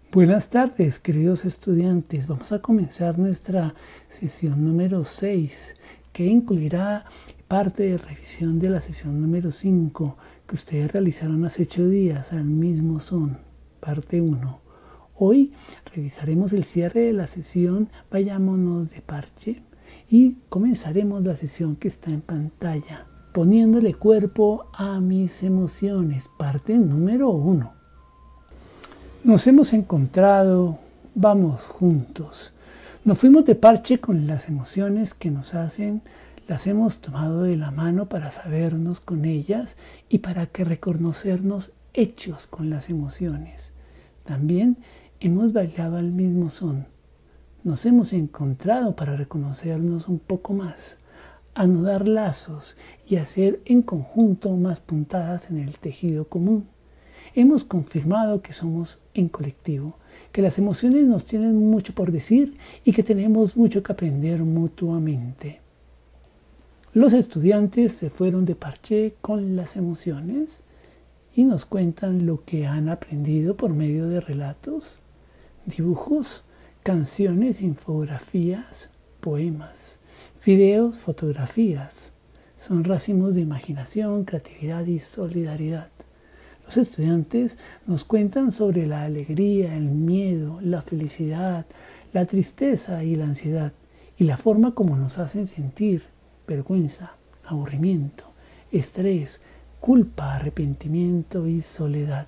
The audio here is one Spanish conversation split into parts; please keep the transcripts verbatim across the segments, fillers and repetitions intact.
Buenas tardes, queridos estudiantes. Vamos a comenzar nuestra sesión número seis, que incluirá parte de revisión de la sesión número cinco, que ustedes realizaron hace ocho días al mismo son, parte uno. Hoy revisaremos el cierre de la sesión Vayámonos de parche y comenzaremos la sesión que está en pantalla, poniéndole cuerpo a mis emociones, parte número uno. Nos hemos encontrado, vamos juntos. Nos fuimos de parche con las emociones que nos hacen, las hemos tomado de la mano para sabernos con ellas y para que reconocernos hechos con las emociones. También hemos bailado al mismo son. Nos hemos encontrado para reconocernos un poco más, anudar lazos y hacer en conjunto más puntadas en el tejido común. Hemos confirmado que somos en colectivo, que las emociones nos tienen mucho por decir y que tenemos mucho que aprender mutuamente. Los estudiantes se fueron de parche con las emociones y nos cuentan lo que han aprendido por medio de relatos, dibujos, canciones, infografías, poemas, videos, fotografías. Son racimos de imaginación, creatividad y solidaridad. Los estudiantes nos cuentan sobre la alegría, el miedo, la felicidad, la tristeza y la ansiedad, y la forma como nos hacen sentir vergüenza, aburrimiento, estrés, culpa, arrepentimiento y soledad.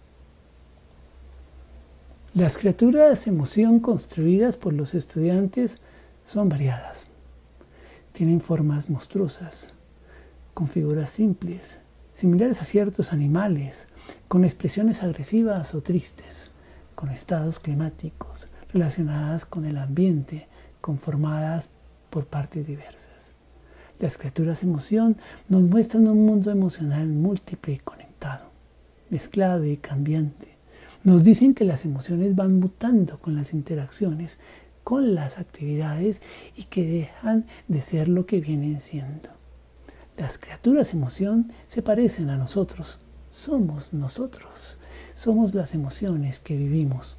Las criaturas emoción construidas por los estudiantes son variadas. Tienen formas monstruosas, con figuras simples, similares a ciertos animales, con expresiones agresivas o tristes, con estados climáticos relacionadas con el ambiente, conformadas por partes diversas. Las criaturas emoción nos muestran un mundo emocional múltiple y conectado, mezclado y cambiante. Nos dicen que las emociones van mutando con las interacciones, con las actividades y que dejan de ser lo que vienen siendo. Las criaturas emoción se parecen a nosotros, somos nosotros, somos las emociones que vivimos.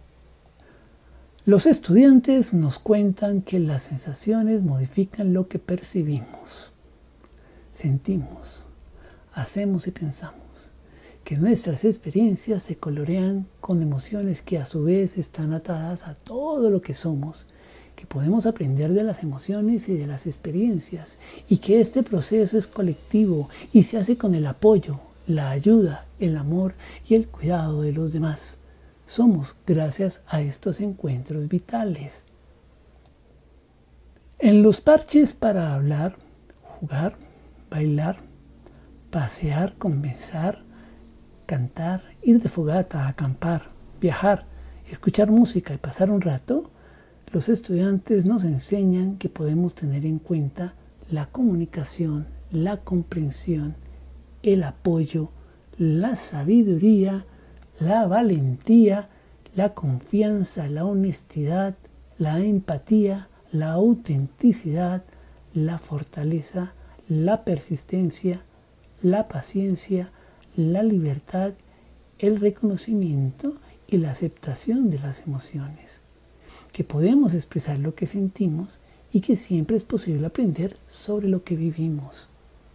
Los estudiantes nos cuentan que las sensaciones modifican lo que percibimos, sentimos, hacemos y pensamos, que nuestras experiencias se colorean con emociones que a su vez están atadas a todo lo que somos, que podemos aprender de las emociones y de las experiencias y que este proceso es colectivo y se hace con el apoyo, la ayuda, el amor y el cuidado de los demás. Somos gracias a estos encuentros vitales. En los parches para hablar, jugar, bailar, pasear, conversar, cantar, ir de fogata, acampar, viajar, escuchar música y pasar un rato, los estudiantes nos enseñan que podemos tener en cuenta la comunicación, la comprensión, el apoyo, la sabiduría, la valentía, la confianza, la honestidad, la empatía, la autenticidad, la fortaleza, la persistencia, la paciencia, la libertad, el reconocimiento y la aceptación de las emociones. Que podemos expresar lo que sentimos y que siempre es posible aprender sobre lo que vivimos.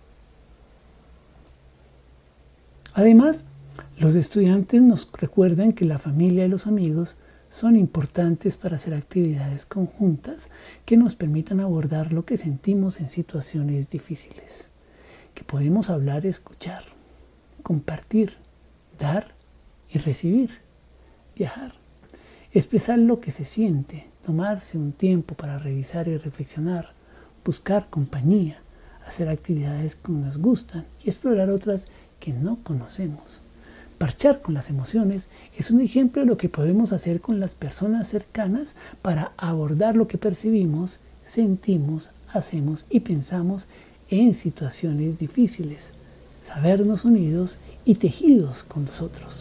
Además, los estudiantes nos recuerdan que la familia y los amigos son importantes para hacer actividades conjuntas que nos permitan abordar lo que sentimos en situaciones difíciles. Que podemos hablar, escuchar, compartir, dar y recibir, viajar. Expresar lo que se siente, tomarse un tiempo para revisar y reflexionar, buscar compañía, hacer actividades que nos gustan y explorar otras que no conocemos. Parchar con las emociones es un ejemplo de lo que podemos hacer con las personas cercanas para abordar lo que percibimos, sentimos, hacemos y pensamos en situaciones difíciles, sabernos unidos y tejidos con los otros.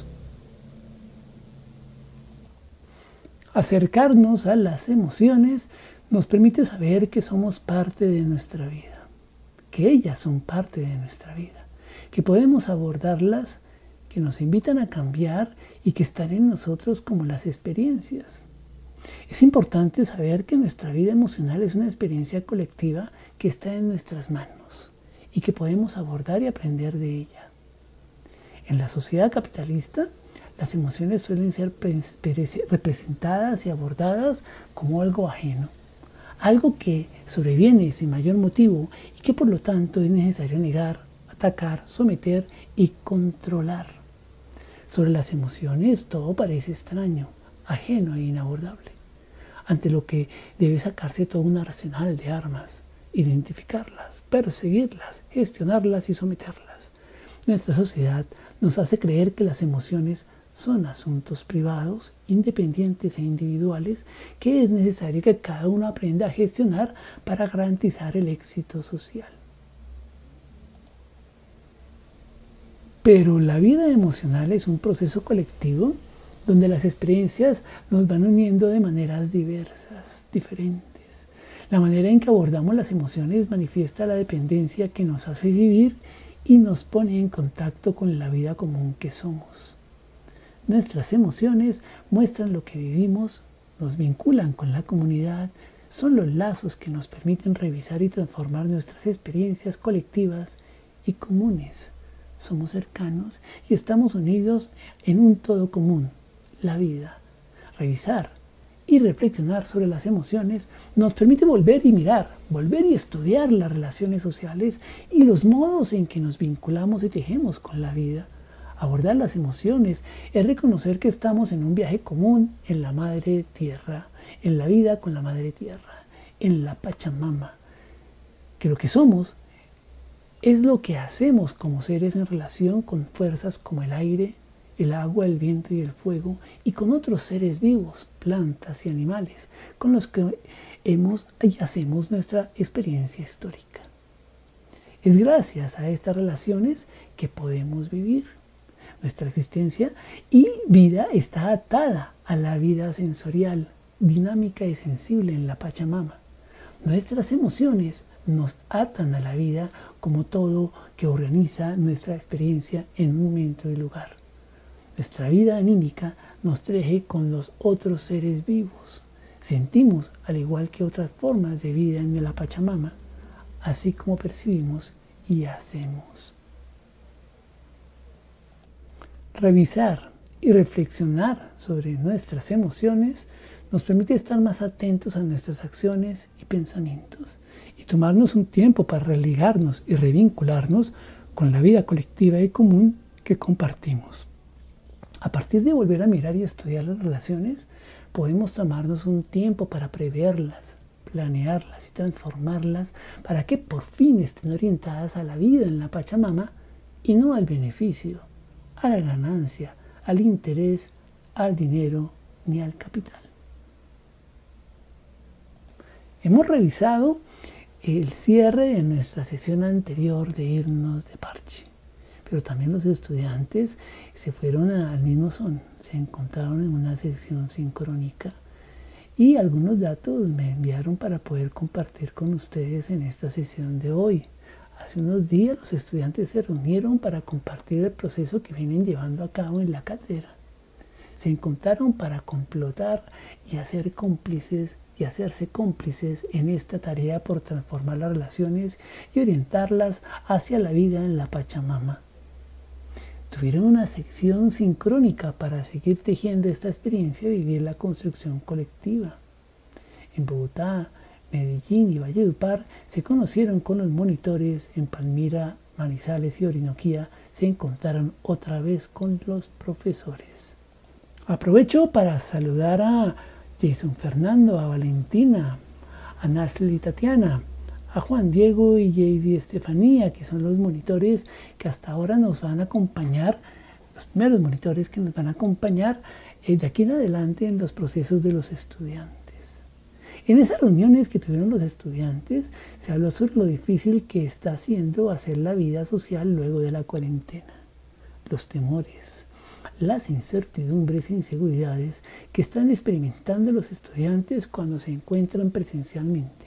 Acercarnos a las emociones nos permite saber que somos parte de nuestra vida, que ellas son parte de nuestra vida, que podemos abordarlas, que que nos invitan a cambiar y que están en nosotros como las experiencias. Es importante saber que nuestra vida emocional es una experiencia colectiva que está en nuestras manos y que podemos abordar y aprender de ella. En la sociedad capitalista, las emociones suelen ser representadas y abordadas como algo ajeno, algo que sobreviene sin mayor motivo y que por lo tanto es necesario negar, atacar, someter y controlar. Sobre las emociones todo parece extraño, ajeno e inabordable, ante lo que debe sacarse todo un arsenal de armas, identificarlas, perseguirlas, gestionarlas y someterlas. Nuestra sociedad nos hace creer que las emociones son asuntos privados, independientes e individuales que es necesario que cada uno aprenda a gestionar para garantizar el éxito social. Pero la vida emocional es un proceso colectivo donde las experiencias nos van uniendo de maneras diversas, diferentes. La manera en que abordamos las emociones manifiesta la dependencia que nos hace vivir y nos pone en contacto con la vida común que somos. Nuestras emociones muestran lo que vivimos, nos vinculan con la comunidad, son los lazos que nos permiten revisar y transformar nuestras experiencias colectivas y comunes. Somos cercanos y estamos unidos en un todo común, la vida. Revisar y reflexionar sobre las emociones nos permite volver y mirar, volver y estudiar las relaciones sociales y los modos en que nos vinculamos y tejemos con la vida. Abordar las emociones es reconocer que estamos en un viaje común en la Madre Tierra, en la vida con la Madre Tierra, en la Pachamama, que lo que somos es lo que hacemos como seres en relación con fuerzas como el aire, el agua, el viento y el fuego, y con otros seres vivos, plantas y animales, con los que hemos y hacemos nuestra experiencia histórica. Es gracias a estas relaciones que podemos vivir. Nuestra existencia y vida está atada a la vida sensorial, dinámica y sensible en la Pachamama. Nuestras emociones nos atan a la vida como todo que organiza nuestra experiencia en un momento y lugar. Nuestra vida anímica nos teje con los otros seres vivos. Sentimos, al igual que otras formas de vida en la Pachamama, así como percibimos y hacemos. Revisar y reflexionar sobre nuestras emociones nos permite estar más atentos a nuestras acciones y pensamientos y tomarnos un tiempo para religarnos y revincularnos con la vida colectiva y común que compartimos. A partir de volver a mirar y estudiar las relaciones, podemos tomarnos un tiempo para preverlas, planearlas y transformarlas para que por fin estén orientadas a la vida en la Pachamama y no al beneficio, a la ganancia, al interés, al dinero ni al capital. Hemos revisado el cierre de nuestra sesión anterior de irnos de parche, pero también los estudiantes se fueron al mismo son, se encontraron en una sesión sincrónica y algunos datos me enviaron para poder compartir con ustedes en esta sesión de hoy. Hace unos días los estudiantes se reunieron para compartir el proceso que vienen llevando a cabo en la cátedra. Se encontraron para complotar y hacer cómplices y hacerse cómplices en esta tarea por transformar las relaciones y orientarlas hacia la vida en la Pachamama. Tuvieron una sección sincrónica para seguir tejiendo esta experiencia y vivir la construcción colectiva. En Bogotá, Medellín y Valledupar se conocieron con los monitores. En Palmira, Manizales y Orinoquía se encontraron otra vez con los profesores. Aprovecho para saludar a Jason Fernando, a Valentina, a Nasli y Tatiana, a Juan Diego y J D Estefanía, que son los monitores que hasta ahora nos van a acompañar, los primeros monitores que nos van a acompañar eh, de aquí en adelante en los procesos de los estudiantes. En esas reuniones que tuvieron los estudiantes, se habló sobre lo difícil que está haciendo hacer la vida social luego de la cuarentena, los temores, las incertidumbres e inseguridades que están experimentando los estudiantes cuando se encuentran presencialmente,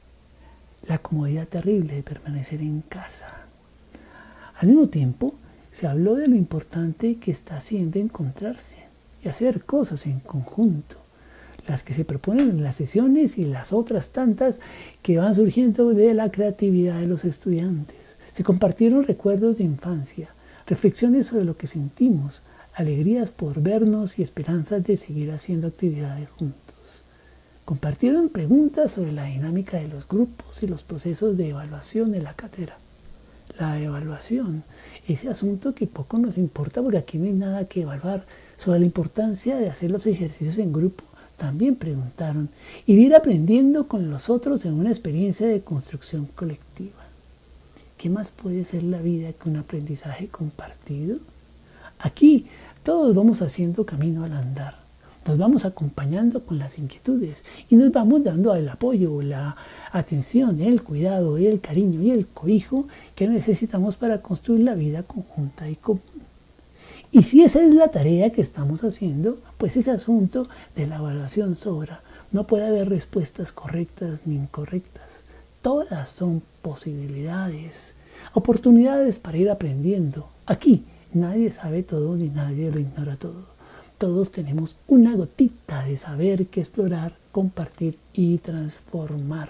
la comodidad terrible de permanecer en casa. Al mismo tiempo, se habló de lo importante que está haciendo encontrarse y hacer cosas en conjunto, las que se proponen en las sesiones y las otras tantas que van surgiendo de la creatividad de los estudiantes. Se compartieron recuerdos de infancia, reflexiones sobre lo que sentimos, alegrías por vernos y esperanzas de seguir haciendo actividades juntos. Compartieron preguntas sobre la dinámica de los grupos y los procesos de evaluación de la cátedra. La evaluación, ese asunto que poco nos importa porque aquí no hay nada que evaluar. Sobre la importancia de hacer los ejercicios en grupo, también preguntaron, y de ir aprendiendo con los otros en una experiencia de construcción colectiva. ¿Qué más puede ser la vida que un aprendizaje compartido? Aquí todos vamos haciendo camino al andar, nos vamos acompañando con las inquietudes y nos vamos dando el apoyo, la atención, el cuidado, el cariño y el cobijo que necesitamos para construir la vida conjunta y común. Y si esa es la tarea que estamos haciendo, pues ese asunto de la evaluación sobra. No puede haber respuestas correctas ni incorrectas. Todas son posibilidades, oportunidades para ir aprendiendo. Aquí nadie sabe todo ni nadie lo ignora todo. Todos tenemos una gotita de saber que explorar, compartir y transformar.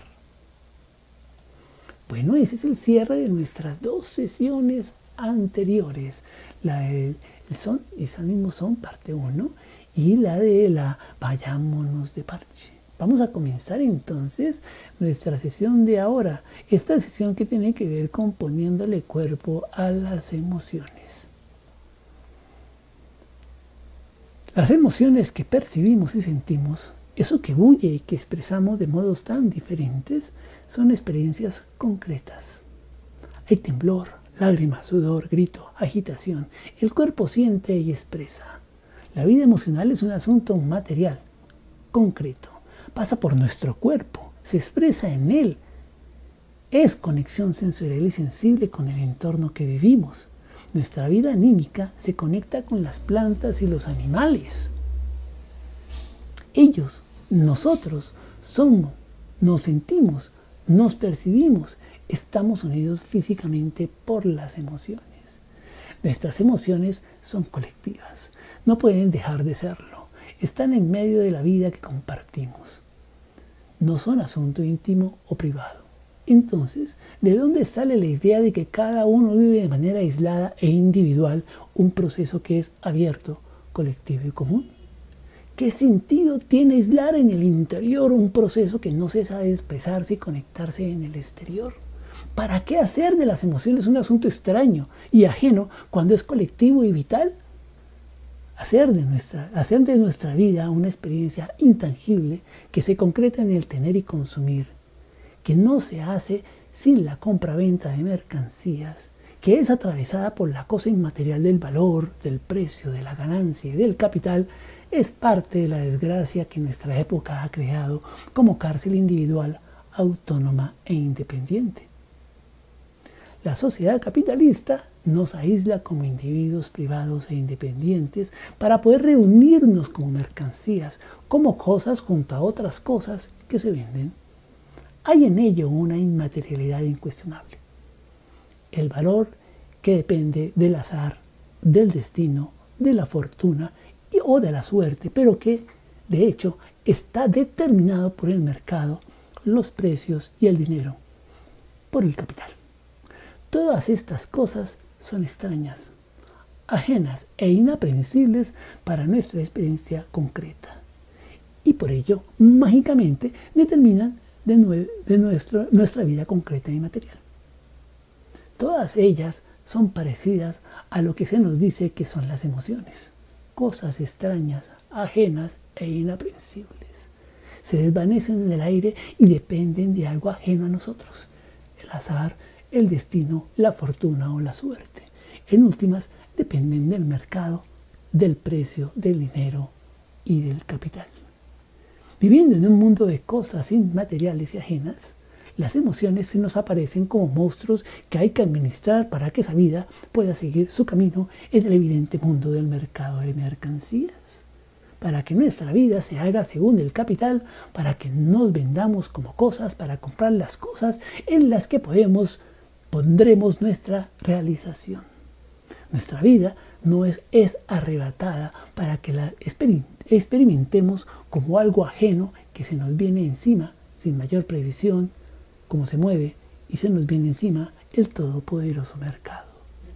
Bueno, ese es el cierre de nuestras dos sesiones anteriores. La del son, esa mismo son, parte uno, y la de la vayámonos de parche. Vamos a comenzar entonces nuestra sesión de ahora. Esta sesión que tiene que ver con poniéndole cuerpo a las emociones. Las emociones que percibimos y sentimos, eso que bulle y que expresamos de modos tan diferentes, son experiencias concretas. Hay temblor, lágrimas, sudor, grito, agitación. El cuerpo siente y expresa. La vida emocional es un asunto material, concreto. Pasa por nuestro cuerpo, se expresa en él. Es conexión sensorial y sensible con el entorno que vivimos. Nuestra vida anímica se conecta con las plantas y los animales. Ellos, nosotros, somos, nos sentimos, nos percibimos, estamos unidos físicamente por las emociones. Nuestras emociones son colectivas, no pueden dejar de serlo, están en medio de la vida que compartimos. No son asunto íntimo o privado. Entonces, ¿de dónde sale la idea de que cada uno vive de manera aislada e individual un proceso que es abierto, colectivo y común? ¿Qué sentido tiene aislar en el interior un proceso que no cesa de expresarse y conectarse en el exterior? ¿Para qué hacer de las emociones un asunto extraño y ajeno cuando es colectivo y vital? Hacer de nuestra, hacer de nuestra vida una experiencia intangible que se concreta en el tener y consumir, que no se hace sin la compra-venta de mercancías, que es atravesada por la cosa inmaterial del valor, del precio, de la ganancia y del capital, es parte de la desgracia que nuestra época ha creado como cárcel individual, autónoma e independiente. La sociedad capitalista nos aísla como individuos privados e independientes para poder reunirnos como mercancías, como cosas junto a otras cosas que se venden. Hay en ello una inmaterialidad incuestionable. El valor que depende del azar, del destino, de la fortuna y, o de la suerte, pero que, de hecho, está determinado por el mercado, los precios y el dinero, por el capital. Todas estas cosas son extrañas, ajenas e inaprensibles para nuestra experiencia concreta. Y por ello, mágicamente, determinan de, nue de nuestro, nuestra vida concreta y material. Todas ellas son parecidas a lo que se nos dice que son las emociones, cosas extrañas, ajenas e inaprensibles. Se desvanecen en el aire y dependen de algo ajeno a nosotros, el azar, el destino, la fortuna o la suerte. En últimas, dependen del mercado, del precio, del dinero y del capital. Viviendo en un mundo de cosas inmateriales y ajenas, las emociones se nos aparecen como monstruos que hay que administrar para que esa vida pueda seguir su camino en el evidente mundo del mercado de mercancías. Para que nuestra vida se haga según el capital, para que nos vendamos como cosas, para comprar las cosas en las que podemos, pondremos nuestra realización. Nuestra vida no es, es arrebatada para que la experimentemos como algo ajeno que se nos viene encima sin mayor previsión, como se mueve y se nos viene encima el todopoderoso mercado.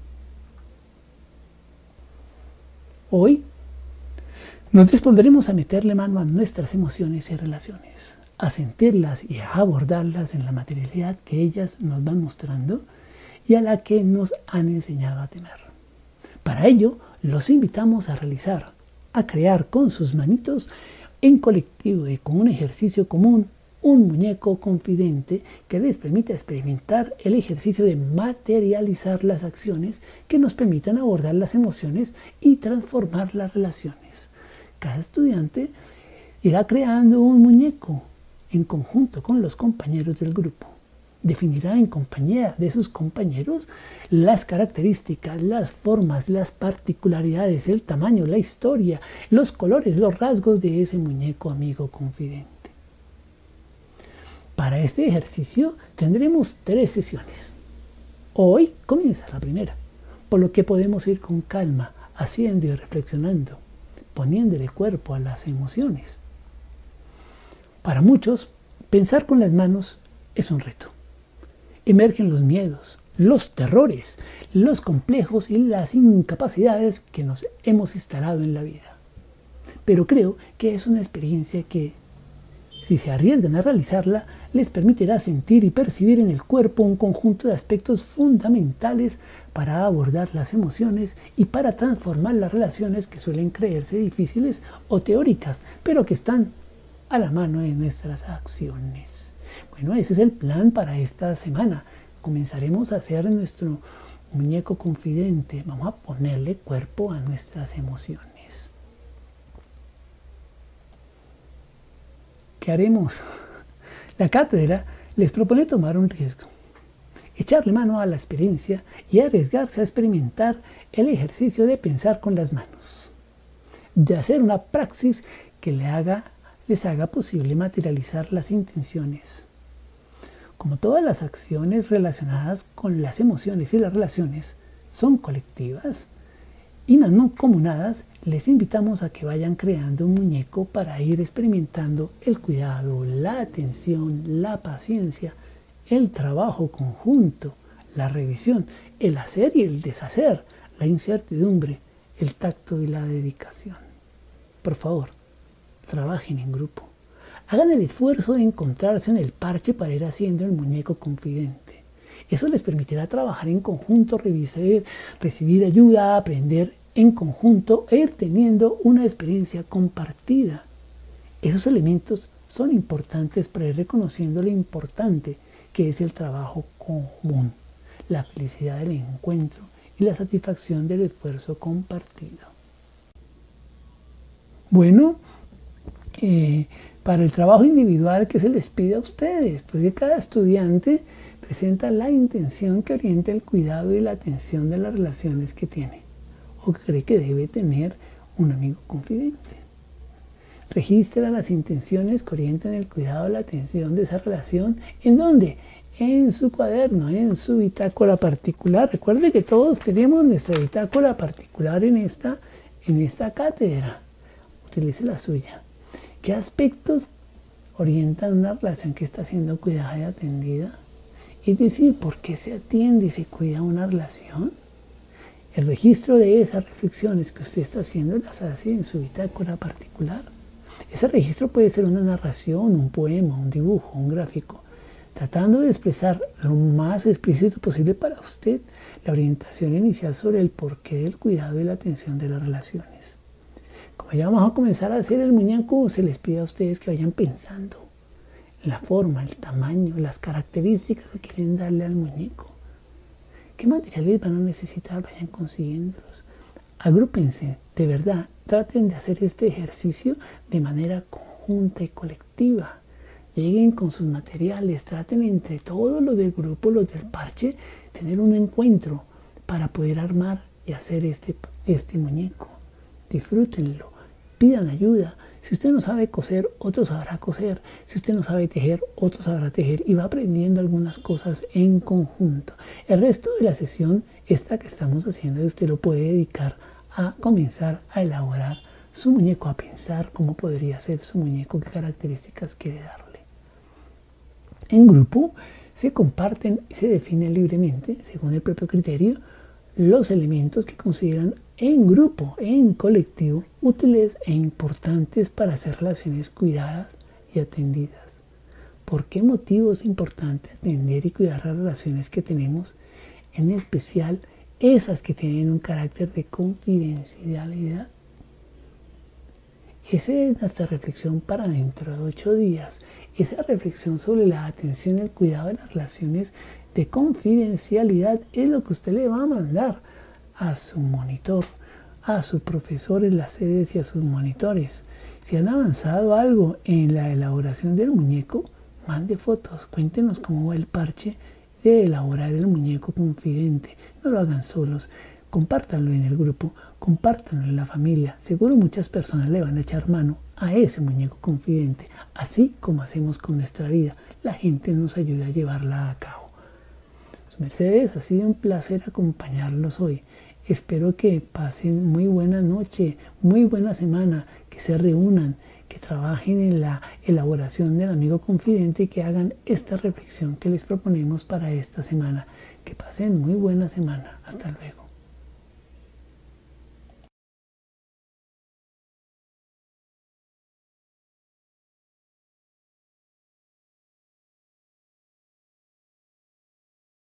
Hoy nos dispondremos a meterle mano a nuestras emociones y relaciones, a sentirlas y a abordarlas en la materialidad que ellas nos van mostrando y a la que nos han enseñado a temer. Para ello, los invitamos a realizar, a crear con sus manitos, en colectivo y con un ejercicio común, un muñeco confidente que les permita experimentar el ejercicio de materializar las acciones que nos permitan abordar las emociones y transformar las relaciones. Cada estudiante irá creando un muñeco en conjunto con los compañeros del grupo. Definirá en compañía de sus compañeros las características, las formas, las particularidades, el tamaño, la historia, los colores, los rasgos de ese muñeco amigo confidente. Para este ejercicio tendremos tres sesiones. Hoy comienza la primera, por lo que podemos ir con calma, haciendo y reflexionando, poniéndole cuerpo a las emociones. Para muchos, pensar con las manos es un reto. Emergen los miedos, los terrores, los complejos y las incapacidades que nos hemos instalado en la vida. Pero creo que es una experiencia que, si se arriesgan a realizarla, les permitirá sentir y percibir en el cuerpo un conjunto de aspectos fundamentales para abordar las emociones y para transformar las relaciones que suelen creerse difíciles o teóricas, pero que están a la mano de nuestras acciones. Bueno, ese es el plan para esta semana. Comenzaremos a hacer nuestro muñeco confidente. Vamos a ponerle cuerpo a nuestras emociones. ¿Qué haremos? La cátedra les propone tomar un riesgo, echarle mano a la experiencia y arriesgarse a experimentar el ejercicio de pensar con las manos, de hacer una praxis que le haga, les haga posible materializar las intenciones. Como todas las acciones relacionadas con las emociones y las relaciones son colectivas y mancomunadas, les invitamos a que vayan creando un muñeco para ir experimentando el cuidado, la atención, la paciencia, el trabajo conjunto, la revisión, el hacer y el deshacer, la incertidumbre, el tacto y la dedicación. Por favor, trabajen en grupo. Hagan el esfuerzo de encontrarse en el parche para ir haciendo el muñeco confidente. Eso les permitirá trabajar en conjunto, revisar, recibir ayuda, aprender en conjunto e ir teniendo una experiencia compartida. Esos elementos son importantes para ir reconociendo lo importante que es el trabajo común, la felicidad del encuentro y la satisfacción del esfuerzo compartido. Bueno, eh, para el trabajo individual que se les pide a ustedes, pues que cada estudiante presenta la intención que orienta el cuidado y la atención de las relaciones que tiene o que cree que debe tener un amigo confidente. Registra las intenciones que orientan el cuidado y la atención de esa relación. ¿En dónde? En su cuaderno, en su bitácora particular. Recuerde que todos tenemos nuestra bitácora particular en esta, en esta cátedra. Utilice la suya. ¿Qué aspectos orientan una relación que está siendo cuidada y atendida? Es decir, ¿por qué se atiende y se cuida una relación? El registro de esas reflexiones que usted está haciendo las hace en su bitácora particular. Ese registro puede ser una narración, un poema, un dibujo, un gráfico, tratando de expresar lo más explícito posible para usted la orientación inicial sobre el porqué del cuidado y la atención de las relaciones. Como ya vamos a comenzar a hacer el muñeco, se les pide a ustedes que vayan pensando en la forma, el tamaño, las características que quieren darle al muñeco. ¿Qué materiales van a necesitar? Vayan consiguiéndolos. Agrúpense, de verdad, traten de hacer este ejercicio de manera conjunta y colectiva. Lleguen con sus materiales, traten entre todos los del grupo, los del parche, tener un encuentro para poder armar y hacer este, este muñeco. Disfrútenlo, pidan ayuda. Si usted no sabe coser, otro sabrá coser. Si usted no sabe tejer, otro sabrá tejer. Y va aprendiendo algunas cosas en conjunto. El resto de la sesión esta que estamos haciendo, usted lo puede dedicar a comenzar a elaborar su muñeco, a pensar cómo podría ser su muñeco, qué características quiere darle. En grupo se comparten y se definen libremente, según el propio criterio, los elementos que consideran en grupo, en colectivo, útiles e importantes para hacer relaciones cuidadas y atendidas. ¿Por qué motivo es importante atender y cuidar las relaciones que tenemos, en especial esas que tienen un carácter de confidencialidad? Esa es nuestra reflexión para dentro de ocho días. Esa reflexión sobre la atención y el cuidado de las relaciones de confidencialidad es lo que usted le va a mandar a su monitor, a sus profesores, las sedes y a sus monitores. Si han avanzado algo en la elaboración del muñeco, mande fotos, cuéntenos cómo va el parche de elaborar el muñeco confidente. No lo hagan solos. Compártanlo en el grupo, compártanlo en la familia. Seguro muchas personas le van a echar mano a ese muñeco confidente, así como hacemos con nuestra vida. La gente nos ayuda a llevarla a cabo. Mercedes, ha sido un placer acompañarlos hoy. Espero que pasen muy buena noche, muy buena semana, que se reúnan, que trabajen en la elaboración del amigo confidente y que hagan esta reflexión que les proponemos para esta semana. Que pasen muy buena semana. Hasta luego.